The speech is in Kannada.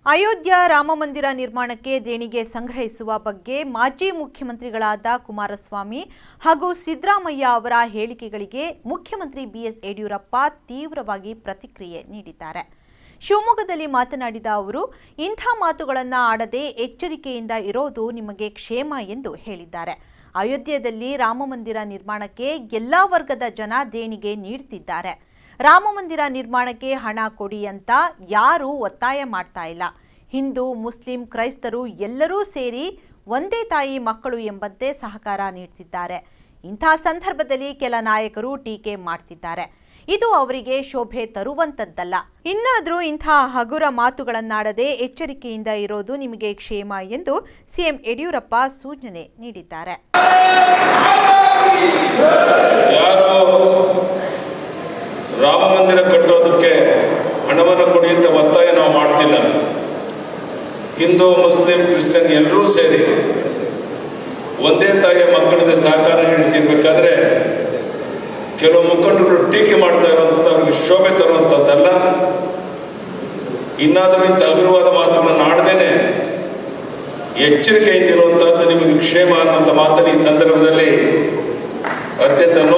ಅಯೋಧ್ಯ ರಾಮಮಂದಿರ ನಿರ್ಮಾಣಕ್ಕೆ ದೇಣಿಗೆ ಸಂಗ್ರಹಿಸುವ ಬಗ್ಗೆ ಮಾಜಿ ಮುಖ್ಯಮಂತ್ರಿಗಳಾದ ಕುಮಾರಸ್ವಾಮಿ ಹಾಗೂ ಸಿದ್ದರಾಮಯ್ಯ ಅವರ ಹೇಳಿಕೆಗಳಿಗೆ ಮುಖ್ಯಮಂತ್ರಿ ಬಿಎಸ್ ಯಡಿಯೂರಪ್ಪ ತೀವ್ರವಾಗಿ ಪ್ರತಿಕ್ರಿಯೆ ನೀಡಿದ್ದಾರೆ. ಶಿವಮೊಗ್ಗದಲ್ಲಿ ಮಾತನಾಡಿದ ಅವರು, ಇಂಥ ಮಾತುಗಳನ್ನು ಆಡದೆ ಎಚ್ಚರಿಕೆಯಿಂದ ಇರೋದು ನಿಮಗೆ ಕ್ಷೇಮ ಎಂದು ಹೇಳಿದ್ದಾರೆ. ಅಯೋಧ್ಯೆಯಲ್ಲಿ ರಾಮಮಂದಿರ ನಿರ್ಮಾಣಕ್ಕೆ ಎಲ್ಲಾ ವರ್ಗದ ಜನ ದೇಣಿಗೆ ನೀಡುತ್ತಿದ್ದಾರೆ. ರಾಮಮಂದಿರ ನಿರ್ಮಾಣಕ್ಕೆ ಹಣ ಕೊಡಿ ಅಂತ ಯಾರೂ ಒತ್ತಾಯ ಮಾಡ್ತಾ ಇಲ್ಲ. ಹಿಂದೂ, ಮುಸ್ಲಿಂ, ಕ್ರೈಸ್ತರು ಎಲ್ಲರೂ ಸೇರಿ ಒಂದೇ ತಾಯಿ ಮಕ್ಕಳು ಎಂಬಂತೆ ಸಹಕಾರ ನೀಡುತ್ತಿದ್ದಾರೆ. ಇಂಥ ಸಂದರ್ಭದಲ್ಲಿ ಕೆಲ ನಾಯಕರು ಟೀಕೆ ಮಾಡ್ತಿದ್ದಾರೆ. ಇದು ಅವರಿಗೆ ಶೋಭೆ ತರುವಂತದ್ದಲ್ಲ. ಇನ್ನಾದರೂ ಇಂಥ ಹಗುರ ಮಾತುಗಳನ್ನಾಡದೆ ಎಚ್ಚರಿಕೆಯಿಂದ ಇರೋದು ನಿಮಗೆ ಕ್ಷೇಮ ಎಂದು ಸಿಎಂ ಯಡಿಯೂರಪ್ಪ ಸೂಚನೆ ನೀಡಿದ್ದಾರೆ. ರಾಮ ಮಂದಿರ ಕಟ್ಟೋದಕ್ಕೆ ಹಣವನ್ನು ಕೊಡಿ ಅಂತ ಒತ್ತಾಯ ನಾವು ಮಾಡ್ತಿಲ್ಲ. ಹಿಂದೂ, ಮುಸ್ಲಿಂ, ಕ್ರಿಶ್ಚಿಯನ್ ಎಲ್ಲರೂ ಸೇರಿ ಒಂದೇ ತಾಯಿಯ ಮಕ್ಕಳಿಗೆ ಸಹಕಾರ ನೀಡ್ತಿರ್ಬೇಕಾದ್ರೆ ಕೆಲವು ಮುಖಂಡರು ಟೀಕೆ ಮಾಡ್ತಾ ಇರುವಂಥದ್ದು ಅವ್ರಿಗೆ ಶೋಭೆ ತರುವಂಥದ್ದಲ್ಲ. ಇನ್ನಾದರೂ ಇಂಥ ಹಗುರವಾದ ಮಾತುಗಳನ್ನು ಆಡದೇನೆ ಎಚ್ಚರಿಕೆಯಿಂದಿರುವಂತಹದ್ದು ನಿಮಗೆ ಕ್ಷೇಮ ಅನ್ನುವಂಥ ಮಾತನ್ನು ಈ ಸಂದರ್ಭದಲ್ಲಿ ಅತ್ಯಂತ